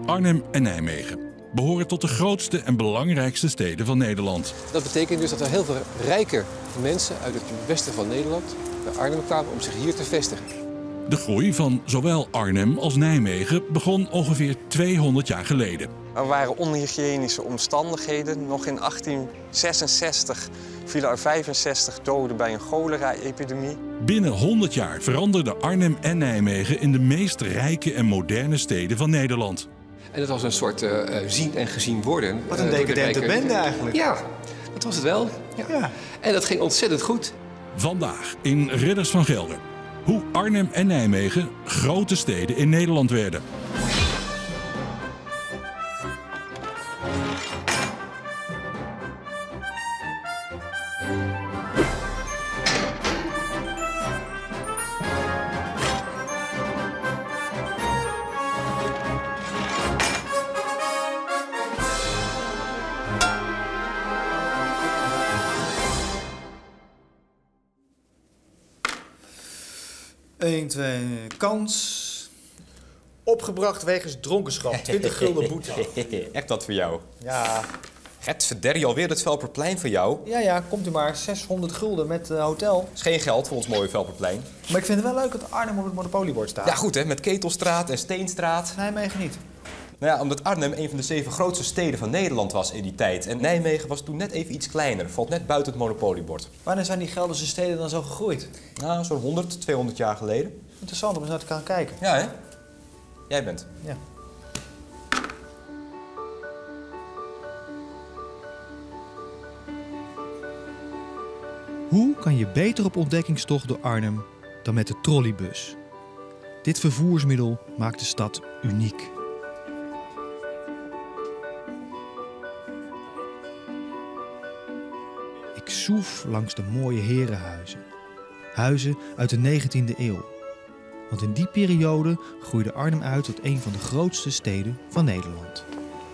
Arnhem en Nijmegen behoren tot de grootste en belangrijkste steden van Nederland. Dat betekent dus dat er heel veel rijke mensen uit het westen van Nederland naar Arnhem kwamen om zich hier te vestigen. De groei van zowel Arnhem als Nijmegen begon ongeveer 200 jaar geleden. Er waren onhygiënische omstandigheden. Nog in 1866 vielen er 65 doden bij een cholera-epidemie. Binnen 100 jaar veranderden Arnhem en Nijmegen in de meest rijke en moderne steden van Nederland. En dat was een soort zien en gezien worden. Wat een decadente bende eigenlijk. Ja, dat was het wel. Ja. En dat ging ontzettend goed. Vandaag in Ridders van Gelder. Hoe Arnhem en Nijmegen grote steden in Nederland werden. Eén, twee, kans. Opgebracht wegens dronkenschap. 20 gulden boete. Echt wat voor jou. Ja. Het verderrie alweer het Velperplein voor jou. Ja, komt u maar. 600 gulden met hotel. Is geen geld voor ons mooie Velperplein. Maar ik vind het wel leuk dat Arnhem op het monopoliebord staat. Ja goed hè, met Ketelstraat en Steenstraat. Nijmegen niet. Nou ja, omdat Arnhem een van de 7 grootste steden van Nederland was in die tijd. En Nijmegen was toen net even iets kleiner. Valt net buiten het monopoliebord. Wanneer zijn die Gelderse steden dan zo gegroeid? Nou, zo'n 100, 200 jaar geleden. Interessant om eens naar te gaan kijken. Ja hè? Jij bent. Ja. Hoe kan je beter op ontdekkingstocht door Arnhem dan met de trolleybus? Dit vervoersmiddel maakt de stad uniek. Ik zoef langs de mooie herenhuizen. Huizen uit de 19e eeuw. Want in die periode groeide Arnhem uit tot een van de grootste steden van Nederland.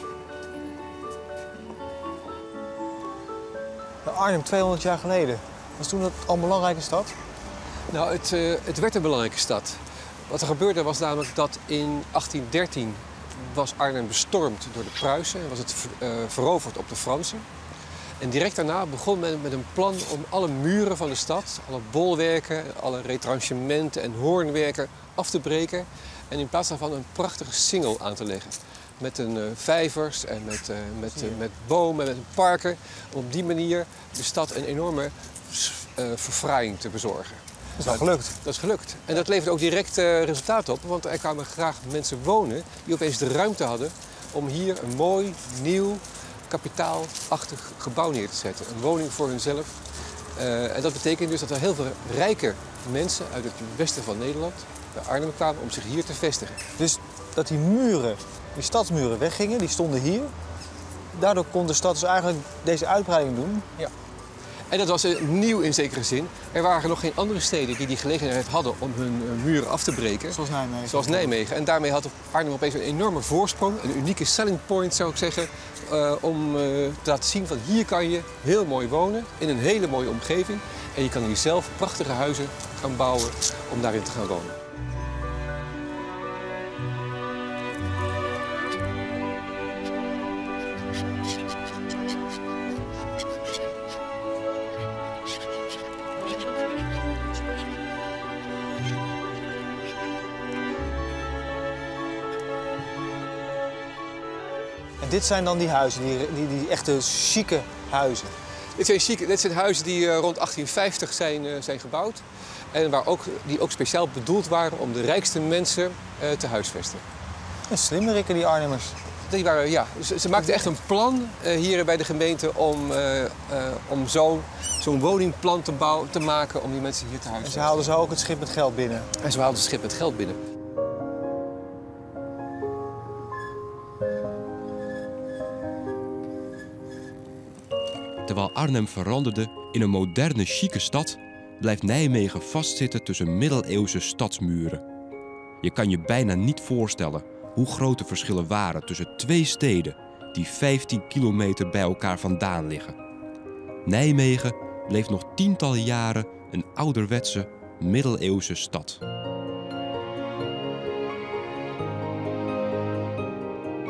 Arnhem 200 jaar geleden. Was toen dat al een belangrijke stad? Nou, het werd een belangrijke stad. Wat er gebeurde was namelijk dat in 1813 was Arnhem bestormd door de Pruisen en was het veroverd op de Fransen. En direct daarna begon men met een plan om alle muren van de stad, alle bolwerken, alle retranchementen en hoornwerken af te breken. En in plaats daarvan een prachtige singel aan te leggen. Met vijvers en met bomen en met parken. Om op die manier de stad een enorme verfraaiing te bezorgen. Dat is wel gelukt. Dat is gelukt. En dat levert ook direct resultaat op. Want er kwamen graag mensen wonen die opeens de ruimte hadden om hier een mooi, nieuw, kapitaalachtig gebouw neer te zetten. Een woning voor hunzelf. En dat betekent dus dat er heel veel rijke mensen uit het westen van Nederland naar Arnhem kwamen om zich hier te vestigen. Dus dat die muren, die stadsmuren weggingen, die stonden hier. Daardoor kon de stad dus eigenlijk deze uitbreiding doen. Ja. En dat was nieuw in zekere zin. Er waren nog geen andere steden die die gelegenheid hadden om hun muren af te breken. Zoals Nijmegen. En daarmee had Arnhem opeens een enorme voorsprong, een unieke selling point zou ik zeggen, om te laten zien van hier kan je heel mooi wonen in een hele mooie omgeving. En je kan hier zelf prachtige huizen gaan bouwen om daarin te gaan wonen. En dit zijn dan die huizen, die echte chique huizen. Dit zijn huizen die rond 1850 zijn gebouwd. En die ook speciaal bedoeld waren om de rijkste mensen te huisvesten. En slimmerikken, die Arnhemmers. Die waren, ja, ze maakten echt een plan hier bij de gemeente om zo'n woningplan te maken om die mensen hier te huisvesten. En ze haalden zo ook het schip met geld binnen. En ze haalden het schip met geld binnen. Terwijl Arnhem veranderde in een moderne, chique stad, blijft Nijmegen vastzitten tussen middeleeuwse stadsmuren. Je kan je bijna niet voorstellen hoe groot de verschillen waren tussen 2 steden die 15 kilometer bij elkaar vandaan liggen. Nijmegen bleef nog tientallen jaren een ouderwetse, middeleeuwse stad.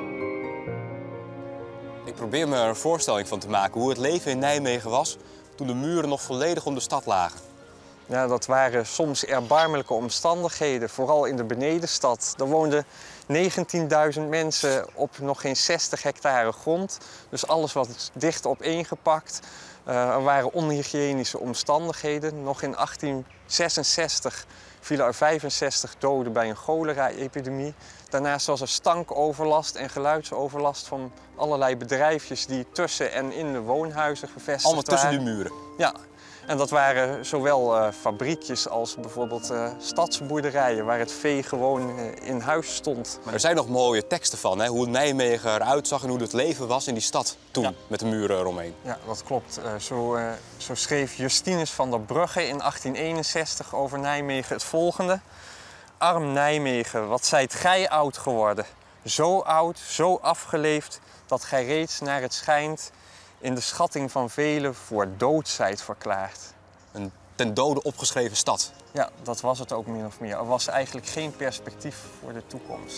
probeer me er een voorstelling van te maken hoe het leven in Nijmegen was toen de muren nog volledig om de stad lagen. Ja, dat waren soms erbarmelijke omstandigheden, vooral in de benedenstad. Er woonden 19.000 mensen op nog geen 60 hectare grond. Dus alles was dicht opeengepakt. Er waren onhygiënische omstandigheden. Nog in 1866 vielen er 65 doden bij een cholera-epidemie. Daarnaast was er stankoverlast en geluidsoverlast van allerlei bedrijfjes die tussen en in de woonhuizen gevestigd Allemaal tussen waren. die muren. Ja, en dat waren zowel fabriekjes als bijvoorbeeld stadsboerderijen waar het vee gewoon in huis stond. Maar er zijn nog mooie teksten van, hè? Hoe Nijmegen eruit zag en hoe het leven was in die stad toen, Ja. met de muren eromheen. Ja, dat klopt. Zo schreef Justinus van der Brugge in 1861 over Nijmegen het volgende. Arm Nijmegen, wat zijt gij oud geworden. Zo oud, zo afgeleefd, dat gij reeds naar het schijnt in de schatting van velen voor dood zijt verklaard. Een ten dode opgeschreven stad. Ja, dat was het ook min of meer. Er was eigenlijk geen perspectief voor de toekomst.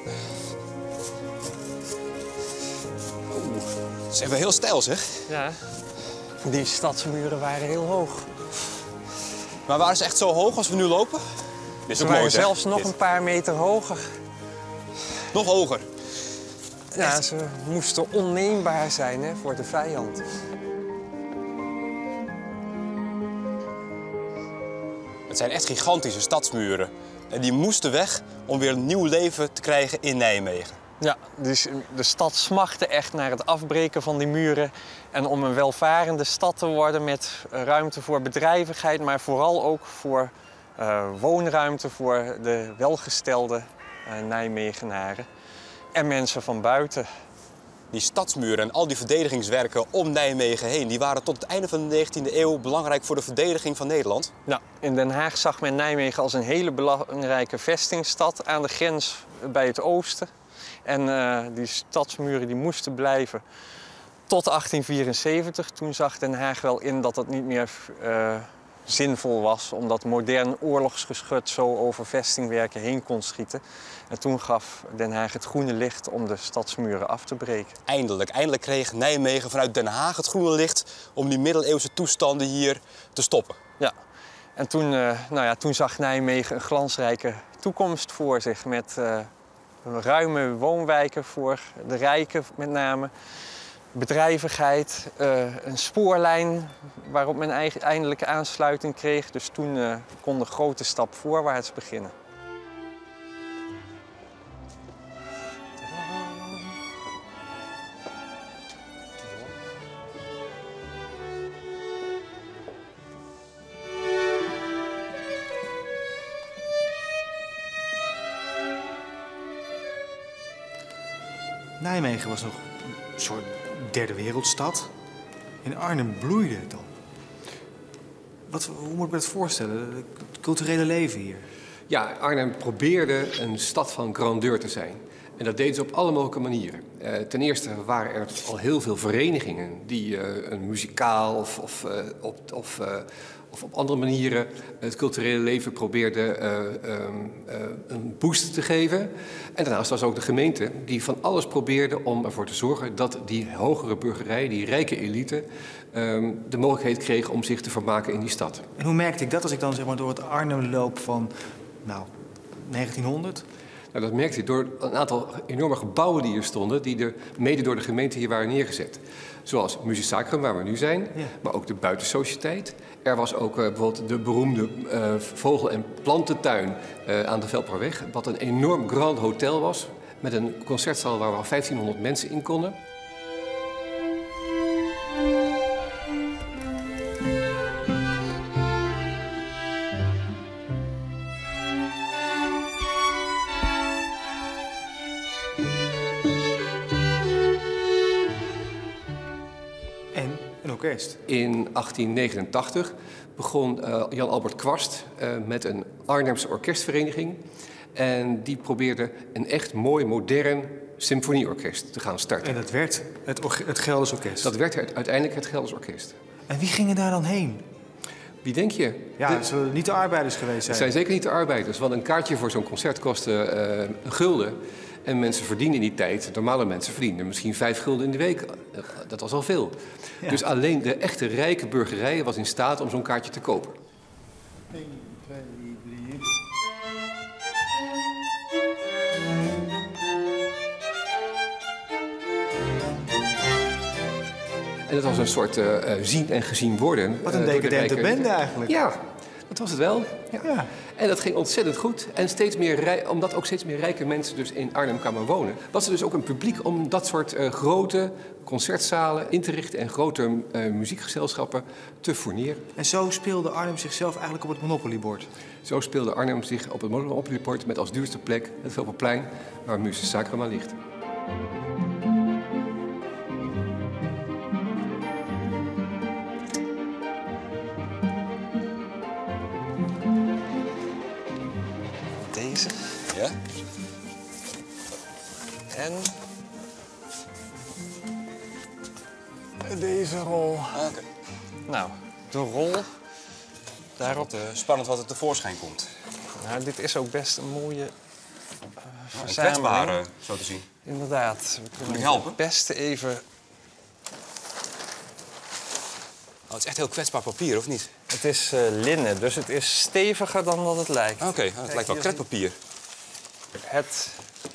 Dat is echt wel heel stijl, zeg. Ja, die stadsmuren waren heel hoog. Maar waren ze echt zo hoog als we nu lopen? Dit is Ze ook waren mooi, zeg. zelfs nog Dit. een paar meter hoger. Nog hoger. Ja, ze moesten onneembaar zijn, hè, voor de vijand. Het zijn echt gigantische stadsmuren. En die moesten weg om weer een nieuw leven te krijgen in Nijmegen. Ja, dus de stad smachtte echt naar het afbreken van die muren. En om een welvarende stad te worden met ruimte voor bedrijvigheid, maar vooral ook voor woonruimte voor de welgestelde Nijmegenaren. En mensen van buiten. Die stadsmuren en al die verdedigingswerken om Nijmegen heen, die waren tot het einde van de 19e eeuw belangrijk voor de verdediging van Nederland. Ja, in Den Haag zag men Nijmegen als een hele belangrijke vestingstad aan de grens bij het oosten. En die stadsmuren die moesten blijven tot 1874. Toen zag Den Haag wel in dat het niet meer zinvol was, omdat modern oorlogsgeschut zo over vestingwerken heen kon schieten. En toen gaf Den Haag het groene licht om de stadsmuren af te breken. Eindelijk kreeg Nijmegen vanuit Den Haag het groene licht om die middeleeuwse toestanden hier te stoppen. Ja, en toen zag Nijmegen een glansrijke toekomst voor zich met ruime woonwijken voor de rijken met name. Bedrijvigheid, een spoorlijn waarop men eindelijk aansluiting kreeg. Dus toen kon de grote stap voorwaarts beginnen. Nijmegen was nog een soort derde wereldstad. In Arnhem bloeide het al. Hoe moet ik me dat voorstellen? Het culturele leven hier. Ja, Arnhem probeerde een stad van grandeur te zijn. En dat deden ze op alle mogelijke manieren. Ten eerste waren er al heel veel verenigingen die een muzikaal of op andere manieren het culturele leven probeerden een boost te geven. En daarnaast was ook de gemeente die van alles probeerde om ervoor te zorgen dat die hogere burgerij, die rijke elite, de mogelijkheid kreeg om zich te vermaken in die stad. En hoe merkte ik dat als ik dan zeg maar door het Arnhem loop van 1900? Nou, dat merkte je door een aantal enorme gebouwen die hier stonden, die mede door de gemeente hier waren neergezet. Zoals Muziek Sacrum, waar we nu zijn, ja. Maar ook de Buitensociëteit. Er was ook bijvoorbeeld de beroemde vogel- en plantentuin aan de Velperweg, wat een enorm grand hotel was, met een concertzaal waar wel 1500 mensen in konden. In 1889 begon Jan Albert Kwast met een Arnhemse orkestvereniging. En die probeerde een echt mooi, modern symfonieorkest te gaan starten. En dat werd het Gelders Orkest? Dat werd uiteindelijk het Gelders Orkest. En wie gingen daar dan heen? Wie denk je? Ja, het zullen niet de arbeiders geweest zijn. Het zijn zeker niet de arbeiders, want een kaartje voor zo'n concert kostte een gulden. En mensen verdienen in die tijd, normale mensen verdienen misschien 5 gulden in de week. Dat was al veel. Ja. Dus alleen de echte rijke burgerij was in staat om zo'n kaartje te kopen. 1, 2, 3. En dat was een soort zien en gezien worden. Wat een decadente bende eigenlijk. Ja, dat was het wel. Ja. En dat ging ontzettend goed. En omdat ook steeds meer rijke mensen dus in Arnhem kwamen wonen, was er dus ook een publiek om dat soort grote concertzalen in te richten en grote muziekgezelschappen te fourneren. En zo speelde Arnhem zichzelf eigenlijk op het Monopoliebord. Zo speelde Arnhem zich op het Monopoliebord met als duurste plek het Velperplein, waar Musea Sacra ligt. Deze. Ja? En Deze rol. Oké. nou, de rol. Daarop. Spannend wat er tevoorschijn komt. Nou, dit is ook best een mooie verzameling. Kwetsbare, zo te zien. Inderdaad. We Moet kunnen ik helpen? het beste even... Oh, het is echt heel kwetsbaar papier, of niet? Het is linnen, dus het is steviger dan dat het lijkt. Oké, het lijkt wel kretpapier. Het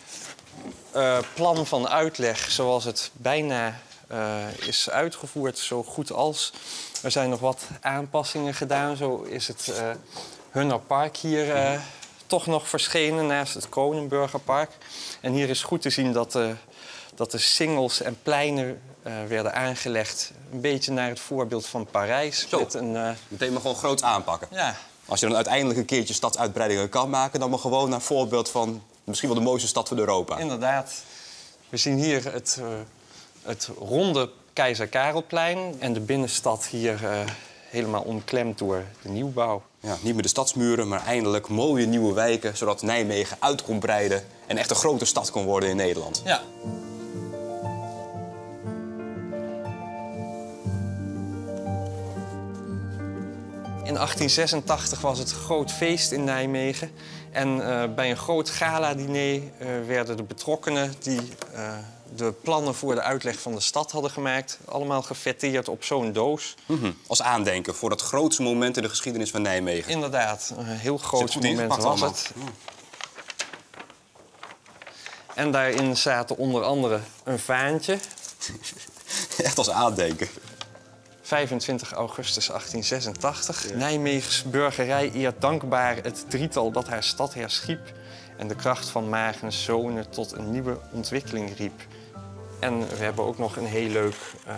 plan van uitleg zoals het bijna is uitgevoerd, zo goed als. Er zijn nog wat aanpassingen gedaan. Zo is het Hunner Park hier toch nog verschenen naast het Kronenburgerpark. En hier is goed te zien dat de singels en pleinen werden aangelegd. Een beetje naar het voorbeeld van Parijs. Zo. Met een, Meteen maar gewoon groot aanpakken. ja. Als je dan uiteindelijk een keertje stadsuitbreidingen kan maken, dan maar gewoon naar voorbeeld van misschien wel de mooiste stad van Europa. Inderdaad. We zien hier het ronde Keizer Karelplein en de binnenstad hier helemaal omklemd door de nieuwbouw. Ja, niet meer de stadsmuren, maar eindelijk mooie nieuwe wijken, zodat Nijmegen uit kon breiden en echt een grote stad kon worden in Nederland. Ja. In 1886 was het groot feest in Nijmegen. En bij een groot gala-diner werden de betrokkenen die de plannen voor de uitleg van de stad hadden gemaakt, allemaal gefêteerd op zo'n doos. Als aandenken voor dat grootste moment in de geschiedenis van Nijmegen. Inderdaad, een heel groot goed moment ingepakt was allemaal. het. En daarin zaten onder andere een vaantje. Echt als aandenken. 25 augustus 1886. Ja. Nijmegens burgerij eert dankbaar het drietal dat haar stad herschiep en de kracht van Magens zonen tot een nieuwe ontwikkeling riep. En we hebben ook nog een heel leuk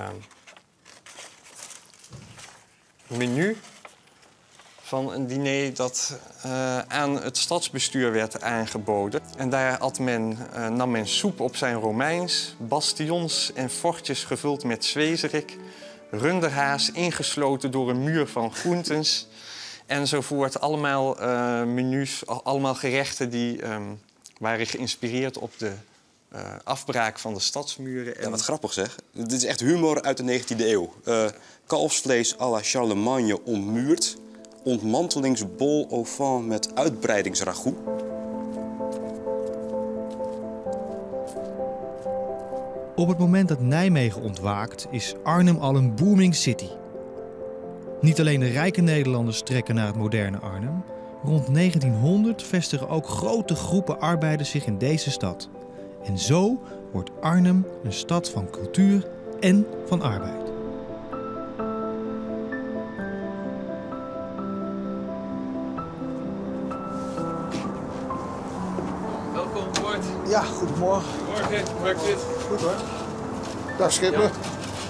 menu van een diner dat aan het stadsbestuur werd aangeboden. En daar nam men soep op zijn Romeins, bastions en fortjes gevuld met zwezerik, runderhaas ingesloten door een muur van groentens enzovoort. Allemaal menus, allemaal gerechten die waren geïnspireerd op de afbraak van de stadsmuren. Ja, wat grappig zeg. Dit is echt humor uit de 19e eeuw. Kalfsvlees à la Charlemagne ommuurd. Ontmantelingsbol au vin met uitbreidingsragout. Op het moment dat Nijmegen ontwaakt, is Arnhem al een booming city. Niet alleen de rijke Nederlanders trekken naar het moderne Arnhem. Rond 1900 vestigen ook grote groepen arbeiders zich in deze stad. En zo wordt Arnhem een stad van cultuur en van arbeid. Welkom, Bart. Ja, goedemorgen. Morgen, hoe werkt dit? Goed hoor. Dag Schipper. Ja.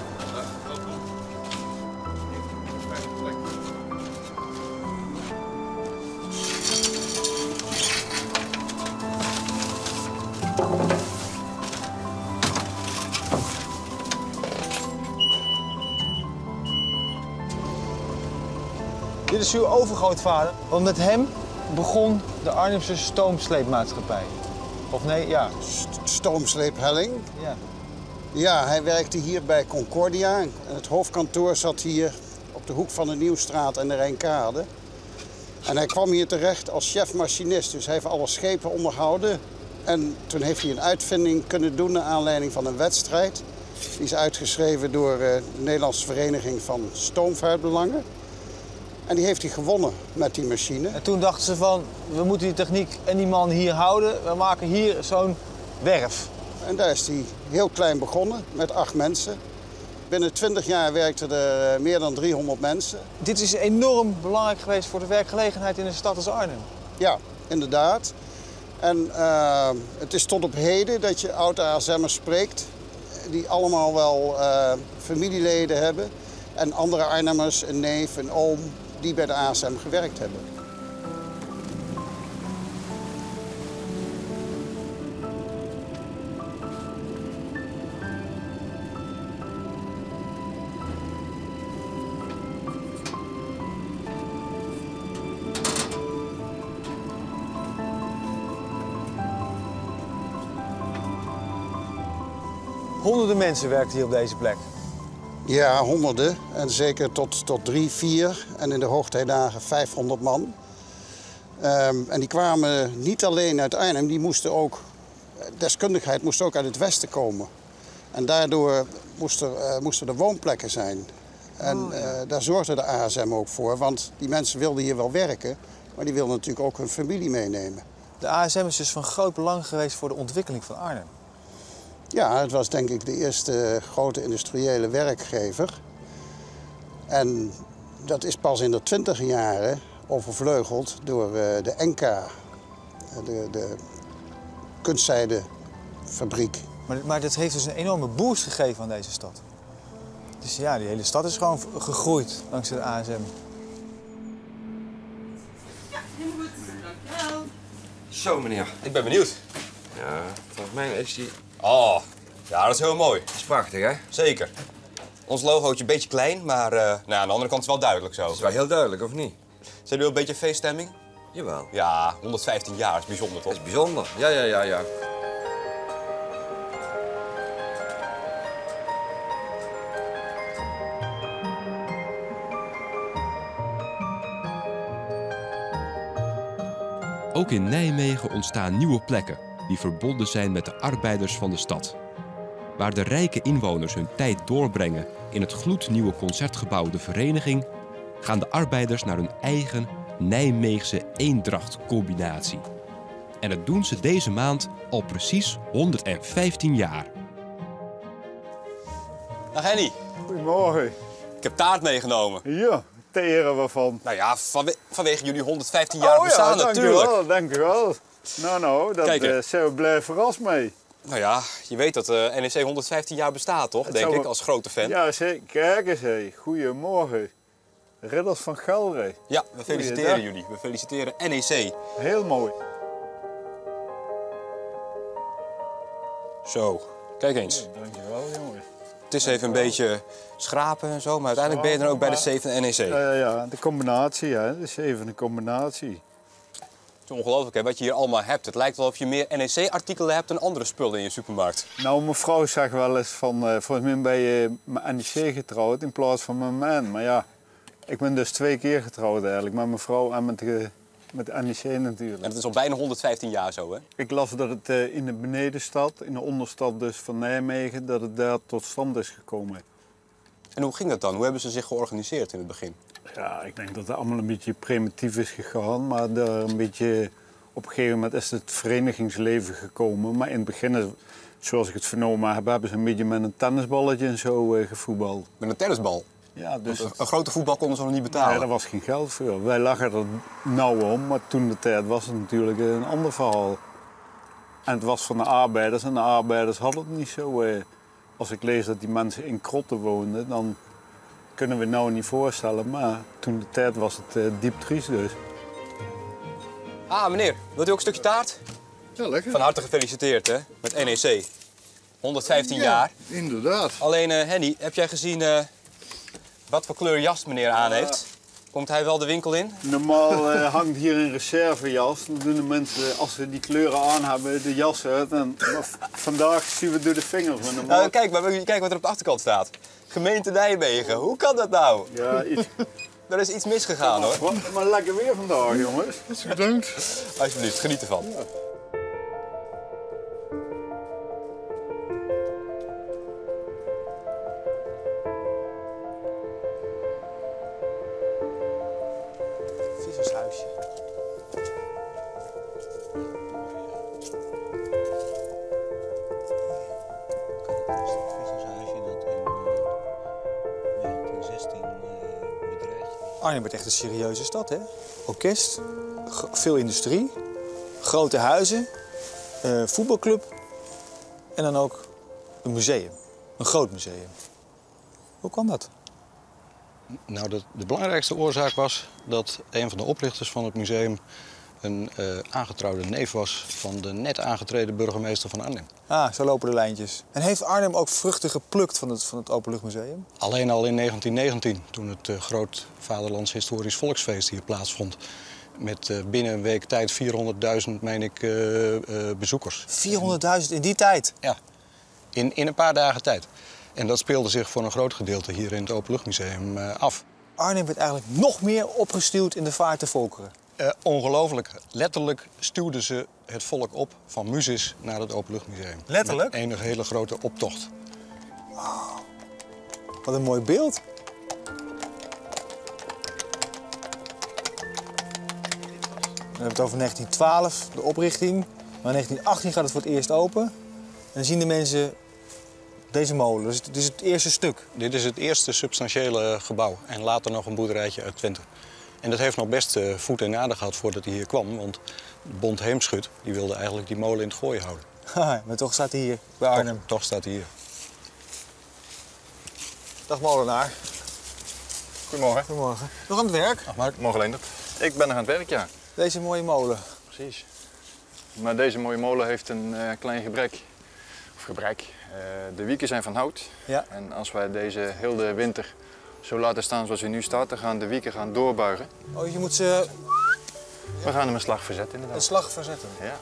Dit is uw overgrootvader, want met hem begon de Arnhemse stoomsleepmaatschappij. Of nee, ja. Stoomsleep Helling. Ja. Ja, hij werkte hier bij Concordia. En het hoofdkantoor zat hier op de hoek van de Nieuwstraat en de Rijnkade. En hij kwam hier terecht als chef-machinist. Dus hij heeft alle schepen onderhouden En toen heeft hij een uitvinding kunnen doen naar aanleiding van een wedstrijd. Die is uitgeschreven door de Nederlandse Vereniging van Stoomvaartbelangen. En die heeft hij gewonnen met die machine. En toen dachten ze van, we moeten die techniek en die man hier houden. We maken hier zo'n werf. En daar is hij heel klein begonnen, met 8 mensen. Binnen 20 jaar werkten er meer dan 300 mensen. Dit is enorm belangrijk geweest voor de werkgelegenheid in een stad als Arnhem. Ja, inderdaad. En het is tot op heden dat je oud-ASM'ers spreekt, die allemaal wel familieleden hebben. En andere Arnhemmers, een neef, een oom, die bij de ASM gewerkt hebben. Honderden mensen werkten hier op deze plek. Ja, honderden. En zeker tot 3, 4 en in de hoogtijdagen 500 man. En die kwamen niet alleen uit Arnhem, die moesten ook, deskundigheid moest ook uit het westen komen. En daardoor moesten er woonplekken zijn. En daar zorgde de ASM ook voor, want die mensen wilden hier wel werken, maar die wilden natuurlijk ook hun familie meenemen. De ASM is dus van groot belang geweest voor de ontwikkeling van Arnhem. Ja, het was denk ik de eerste grote industriële werkgever. En dat is pas in de 20e jaren overvleugeld door de NK, de kunstzijdefabriek. Maar dat heeft dus een enorme boost gegeven aan deze stad. Dus ja, die hele stad is gewoon gegroeid dankzij de ASM. Zo meneer, ik ben benieuwd. Ja, volgens mij is die... Oh, ja, dat is heel mooi. Dat is prachtig, hè? Zeker. Ons logootje een beetje klein, maar aan de andere kant is het wel duidelijk zo. Dat is wel heel duidelijk, of niet? Zijn jullie een beetje feeststemming? Jawel. Ja, 115 jaar is bijzonder, toch? Dat is bijzonder. Ja. Ook in Nijmegen ontstaan nieuwe plekken die verbonden zijn met de arbeiders van de stad. Waar de rijke inwoners hun tijd doorbrengen in het gloednieuwe concertgebouw De Vereniging, gaan de arbeiders naar hun eigen Nijmeegse eendrachtcombinatie. En dat doen ze deze maand al precies 115 jaar. Dag Henny. Goedemorgen. Ik heb taart meegenomen. Ja, teren waarvan? Nou ja, vanwege jullie 115 jaar bestaan natuurlijk. Dank u wel. Nou, dat zijn we blij verrast mee. Nou ja, je weet dat NEC 115 jaar bestaat, toch? Denk ik, als grote fan. Ja, zeker. Kijk eens, hé. Goedemorgen. Ridders van Gelre. Ja, we feliciteren jullie. We feliciteren NEC. Heel mooi. Zo, kijk eens. Ja, dankjewel, jongens. Het is even een beetje schrapen en zo, maar uiteindelijk ben je dan ook bij de 7 NEC. Ja, de combinatie, hè. Het is even een combinatie. Het is ongelooflijk, hè, wat je hier allemaal hebt. Het lijkt wel of je meer NEC-artikelen hebt dan andere spullen in je supermarkt. Nou, mijn vrouw zegt wel eens van, volgens mij ben je met NEC getrouwd in plaats van met mijn. Maar ja, ik ben dus 2 keer getrouwd eigenlijk, met mijn vrouw en met NEC natuurlijk. En het is al bijna 115 jaar zo, hè? Ik las dat het in de benedenstad, in de onderstad dus van Nijmegen, dat het daar tot stand is gekomen. En hoe ging dat dan? Hoe hebben ze zich georganiseerd in het begin? Ja, ik denk dat het allemaal een beetje primitief is gegaan, maar daar een beetje, op een gegeven moment is het verenigingsleven gekomen. Maar in het begin, zoals ik het vernomen heb, hebben ze een beetje met een tennisballetje en zo gevoetbald. Met een tennisbal? Ja, dus... Een grote voetbal konden ze nog niet betalen? Nee, daar was geen geld voor. Wij lachen er nou om, maar toen de tijd was het natuurlijk een ander verhaal. En het was van de arbeiders en de arbeiders hadden het niet zo. Als ik lees dat die mensen in krotten woonden, dan kunnen we het nou niet voorstellen. Maar toen de tijd was het diep triest dus. Ah, meneer, wilt u ook een stukje taart? Ja, lekker. Van harte gefeliciteerd, hè, met NEC. 115 jaar. Inderdaad. Alleen, Henny, heb jij gezien wat voor kleur jas meneer aan heeft? Komt hij wel de winkel in? Normaal hangt hier een reservejas. Dan doen de mensen, als ze die kleuren aan hebben, de jas uit. En vandaag zien we door de vingers. Kijk wat er op de achterkant staat. Gemeente Nijmegen. Hoe kan dat nou? Ja, er is iets misgegaan, hoor. Maar lekker weer vandaag, jongens. Bedankt. Alsjeblieft, geniet ervan. Ja. huisje. Arnhem werd echt een serieuze stad, hè? Orkest, veel industrie, grote huizen, voetbalclub en dan ook een museum. Een groot museum. Hoe kwam dat? Nou, de belangrijkste oorzaak was dat een van de oprichters van het museum een aangetrouwde neef was van de net aangetreden burgemeester van Arnhem. Ah, zo lopen de lijntjes. En heeft Arnhem ook vruchten geplukt van het Openluchtmuseum? Alleen al in 1919, toen het Groot Vaderlands Historisch Volksfeest hier plaatsvond. Met binnen een week tijd 400.000, meen ik, bezoekers. 400.000 in die tijd? Ja, in een paar dagen tijd. En dat speelde zich voor een groot gedeelte hier in het Openluchtmuseum af. Arnhem werd eigenlijk nog meer opgestuwd in de vaart der volkeren. Ongelooflijk. Letterlijk stuwden ze het volk op van Musis naar het Openluchtmuseum. Letterlijk? Met een hele grote optocht. Wow. Wat een mooi beeld. We hebben het over 1912, de oprichting. Maar in 1918 gaat het voor het eerst open. En dan zien de mensen deze molen. Dus dit is het eerste stuk. Dit is het eerste substantiële gebouw. En later nog een boerderijtje uit Twente. En dat heeft nog best voet en aarde gehad voordat hij hier kwam. Want Bond Heemschut die wilde eigenlijk die molen in het gooi houden. Maar toch staat hij hier, bij Arnhem. Toch staat hij hier. Dag molenaar. Goedemorgen. Goedemorgen. Nog aan het werk? Ach, Mark. Morgen Leendert. Ik ben nog aan het werk, ja. Deze mooie molen. Precies. Maar deze mooie molen heeft een klein gebrek. Of gebrek. De wieken zijn van hout. Ja. En als wij deze heel de winter zo laten staan zoals hij nu staat, dan gaan de wieken doorbuigen. Oh, je moet ze... We gaan hem een slag verzetten, inderdaad. Een slag verzetten? Ja.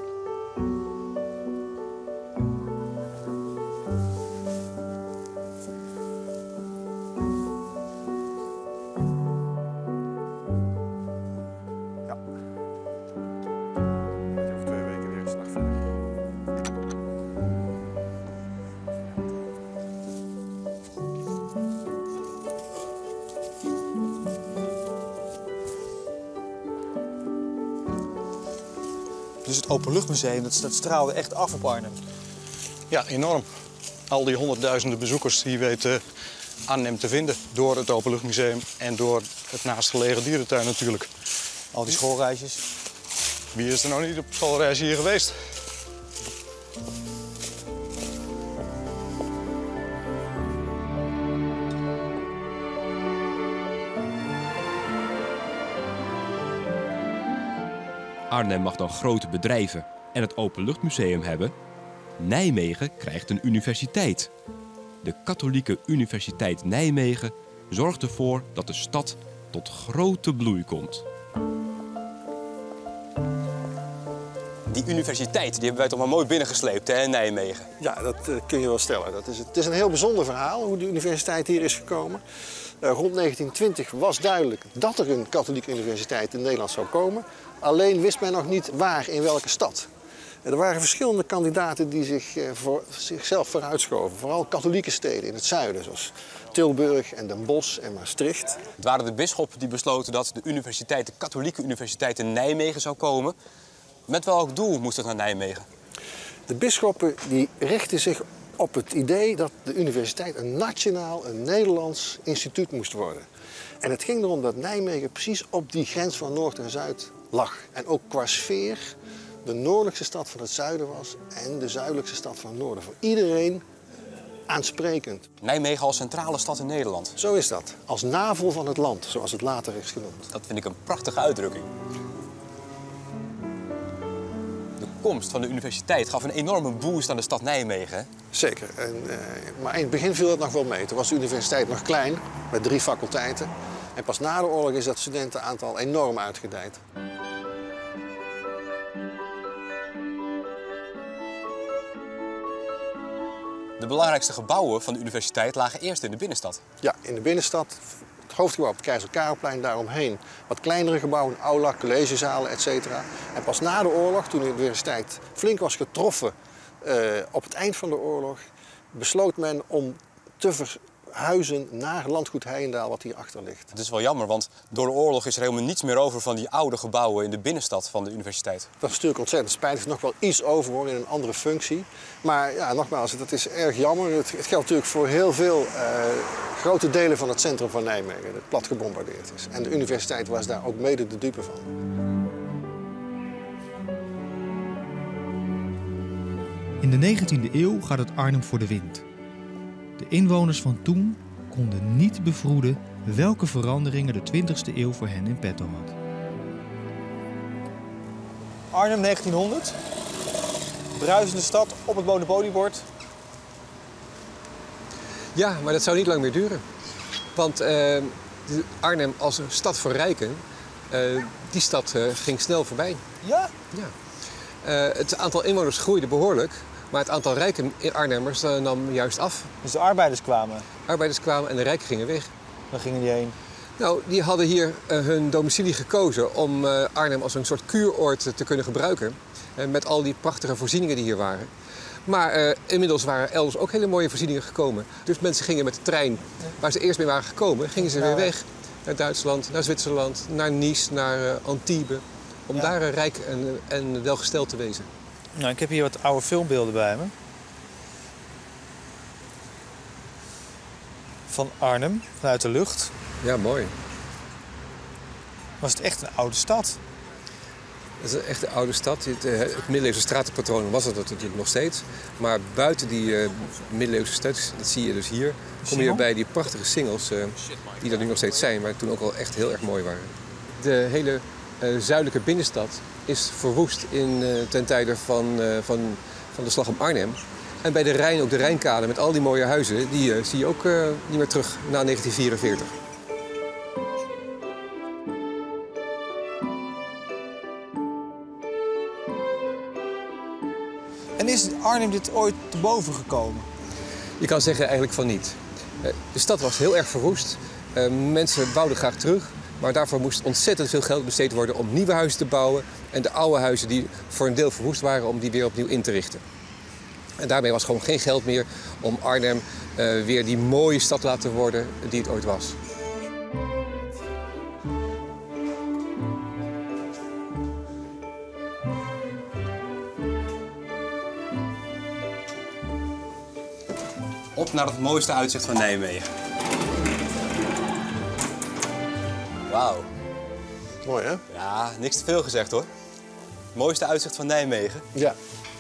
Dus het Openluchtmuseum, dat straalde echt af op Arnhem. Ja, enorm. Al die honderdduizenden bezoekers die weten Arnhem te vinden door het Openluchtmuseum en door het naastgelegen dierentuin natuurlijk. Al die schoolreisjes. Wie is er nou niet op schoolreis hier geweest? Arnhem mag dan grote bedrijven en het Openluchtmuseum hebben. Nijmegen krijgt een universiteit. De Katholieke Universiteit Nijmegen zorgt ervoor dat de stad tot grote bloei komt. Die universiteit die hebben wij toch maar mooi binnengesleept, hè, in Nijmegen. Ja, dat kun je wel stellen. Het is een heel bijzonder verhaal hoe de universiteit hier is gekomen. Rond 1920 was duidelijk dat er een katholieke universiteit in Nederland zou komen. Alleen wist men nog niet waar, in welke stad. Er waren verschillende kandidaten die zichzelf vooruitschoven. Vooral katholieke steden in het zuiden, zoals Tilburg en Den Bosch en Maastricht. Het waren de bisschoppen die besloten dat de katholieke universiteit in Nijmegen zou komen. Met welk doel moest het naar Nijmegen? De bisschoppen die richtten zich op het idee dat de universiteit een nationaal, een Nederlands instituut moest worden. En het ging erom dat Nijmegen precies op die grens van Noord en Zuid lag. En ook qua sfeer de noordelijkste stad van het zuiden was en de zuidelijkste stad van het noorden. Voor iedereen aansprekend. Nijmegen als centrale stad in Nederland. Zo is dat. Als navel van het land, zoals het later is genoemd. Dat vind ik een prachtige uitdrukking. De komst van de universiteit gaf een enorme boost aan de stad Nijmegen, hè? Zeker. Maar in het begin viel dat nog wel mee. Toen was de universiteit nog klein, met 3 faculteiten. En pas na de oorlog is dat studentenaantal enorm uitgedijd. De belangrijkste gebouwen van de universiteit lagen eerst in de binnenstad. Ja, in de binnenstad. Het hoofdgebouw op het Keizer Karelplein, daaromheen wat kleinere gebouwen, aula, collegezalen, etc. En pas na de oorlog, toen de universiteit flink was getroffen op het eind van de oorlog, besloot men om te huizen naar landgoed Heyendaal wat hierachter ligt. Het is wel jammer, want door de oorlog is er helemaal niets meer over van die oude gebouwen in de binnenstad van de universiteit. Dat is natuurlijk ontzettend spijtig. Er is nog wel iets over hoor, in een andere functie. Maar ja, nogmaals, dat is erg jammer. Het geldt natuurlijk voor heel veel grote delen van het centrum van Nijmegen dat plat gebombardeerd is. En de universiteit was daar ook mede de dupe van. In de 19e eeuw gaat het Arnhem voor de wind. De inwoners van toen konden niet bevroeden welke veranderingen de 20e eeuw voor hen in petto had. Arnhem 1900. Bruisende stad op het monopoliebord. Ja, maar dat zou niet lang meer duren. Want Arnhem als een stad voor rijken, die stad ging snel voorbij. Ja? Ja. Het aantal inwoners groeide behoorlijk, maar het aantal rijken Arnhemmers nam juist af. Dus de arbeiders kwamen? Arbeiders kwamen en de rijken gingen weg. Waar gingen die heen? Nou, die hadden hier hun domicilie gekozen om Arnhem als een soort kuuroord te kunnen gebruiken. Met al die prachtige voorzieningen die hier waren. Maar inmiddels waren elders ook hele mooie voorzieningen gekomen. Dus mensen gingen met de trein, waar ze eerst mee waren gekomen, gingen ze weer weg. Naar Duitsland, naar Zwitserland, naar Nice, naar Antibes. Om daar rijk en welgesteld te wezen. Nou, ik heb hier wat oude filmbeelden bij me. Van Arnhem, vanuit de lucht. Ja, mooi. Was het echt een oude stad? Het is een echte oude stad. Het middeleeuwse stratenpatroon was het natuurlijk nog steeds. Maar buiten die middeleeuwse stad, dat zie je dus hier, kom je bij die prachtige singels die er nu nog steeds zijn, maar toen ook al echt heel erg mooi waren. De hele zuidelijke binnenstad is verwoest ten tijde van de slag om Arnhem. En bij de Rijn, ook de Rijnkade met al die mooie huizen, die zie je ook niet meer terug na 1944. En is Arnhem dit ooit te boven gekomen? Je kan zeggen eigenlijk van niet. De stad was heel erg verwoest. Mensen bouwden graag terug. Maar daarvoor moest ontzettend veel geld besteed worden om nieuwe huizen te bouwen. En de oude huizen die voor een deel verwoest waren, om die weer opnieuw in te richten. En daarmee was gewoon geen geld meer om Arnhem weer die mooie stad te laten worden die het ooit was. Op naar het mooiste uitzicht van Nijmegen. Wauw. Mooi, hè? Ja, niks te veel gezegd, hoor. Het mooiste uitzicht van Nijmegen. Ja.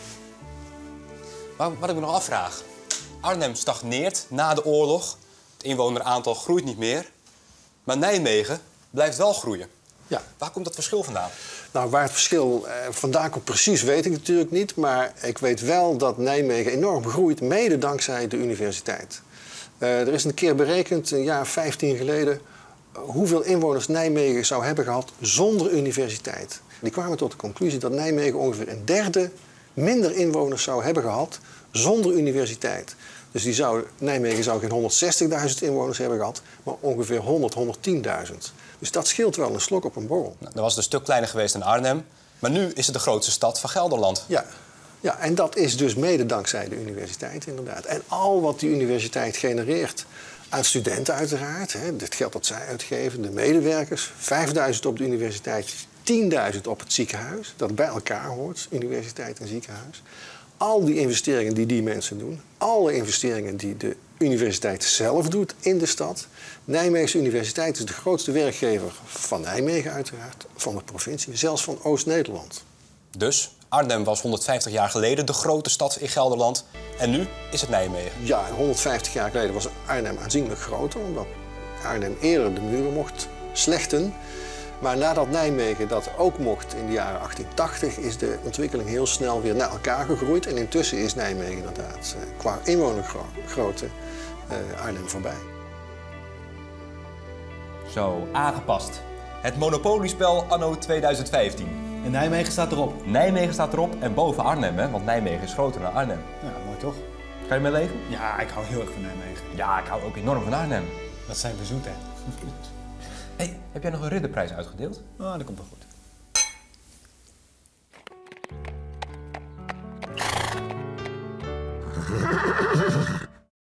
Maar wat ik me nog afvraag. Arnhem stagneert na de oorlog. Het inwoneraantal groeit niet meer. Maar Nijmegen blijft wel groeien. Ja. Waar komt dat verschil vandaan? Nou, waar het verschil vandaan komt precies weet ik natuurlijk niet. Maar ik weet wel dat Nijmegen enorm groeit, mede dankzij de universiteit. Er is een keer berekend, een jaar 15 geleden, hoeveel inwoners Nijmegen zou hebben gehad zonder universiteit. Die kwamen tot de conclusie dat Nijmegen ongeveer een derde minder inwoners zou hebben gehad zonder universiteit. Dus Nijmegen zou geen 160.000 inwoners hebben gehad, maar ongeveer 110.000. Dus dat scheelt wel een slok op een borrel. Nou, dat was een stuk kleiner geweest dan Arnhem. Maar nu is het de grootste stad van Gelderland. Ja, en dat is dus mede dankzij de universiteit inderdaad. En al wat die universiteit genereert aan studenten uiteraard, het geld dat zij uitgeven, de medewerkers, 5.000 op de universiteit, 10.000 op het ziekenhuis, dat bij elkaar hoort, universiteit en ziekenhuis. Al die investeringen die die mensen doen, alle investeringen die de universiteit zelf doet in de stad. Nijmeegse Universiteit is de grootste werkgever van Nijmegen uiteraard, van de provincie, zelfs van Oost-Nederland. Dus Arnhem was 150 jaar geleden de grote stad in Gelderland en nu is het Nijmegen. Ja, 150 jaar geleden was Arnhem aanzienlijk groter, omdat Arnhem eerder de muren mocht slechten. Maar nadat Nijmegen dat ook mocht in de jaren 1880, is de ontwikkeling heel snel weer naar elkaar gegroeid. En intussen is Nijmegen inderdaad qua inwonergrootte Arnhem voorbij. Zo, aangepast. Het monopoliespel anno 2015. En Nijmegen staat erop? Nijmegen staat erop en boven Arnhem, hè? Want Nijmegen is groter dan Arnhem. Ja, mooi toch? Ga je mee leven? Ja, ik hou heel erg van Nijmegen. Ja, ik hou ook enorm van Arnhem. Dat zijn we zoet, hè? Hey, heb jij nog een ridderprijs uitgedeeld? Ah, dat komt wel goed.